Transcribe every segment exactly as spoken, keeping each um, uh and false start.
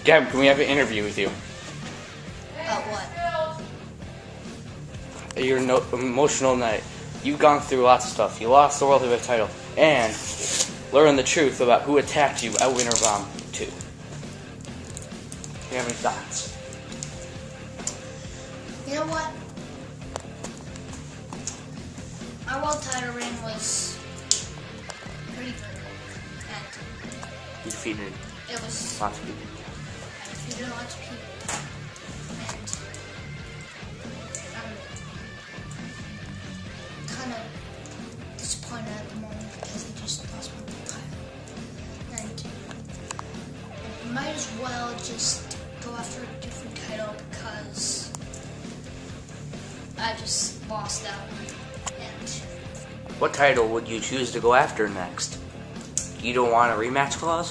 Gab, can we have an interview with you? About what? Your no- emotional night. You've gone through lots of stuff. You lost the World Heavyweight title and learned the truth about who attacked you at Winter Bomb two. Do you have any thoughts? You know what? Our world title reign was pretty good. And You defeated it was... lots of people. I defeated lots of people. And I'm kind of disappointed at the moment because I just lost my world title. And I might as well just go after a different title because I just lost that one. And What title would you choose to go after next? You don't want a rematch clause?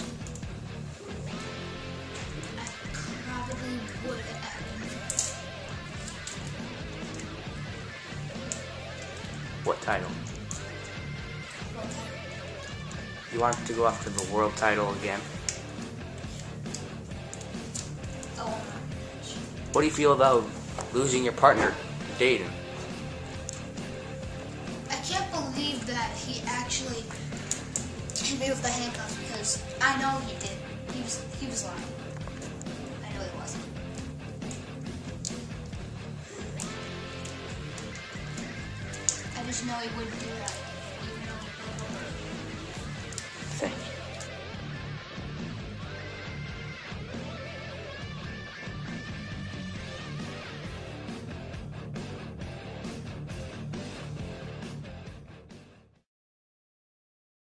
I probably would have. What title? World title. You want to go after the world title again? I want that rematch. What do you feel about losing your partner, Dayton? I can't believe that he actually hit me with the handcuffs because I know he did. He was he was lying. I know he wasn't. I just know he wouldn't do that.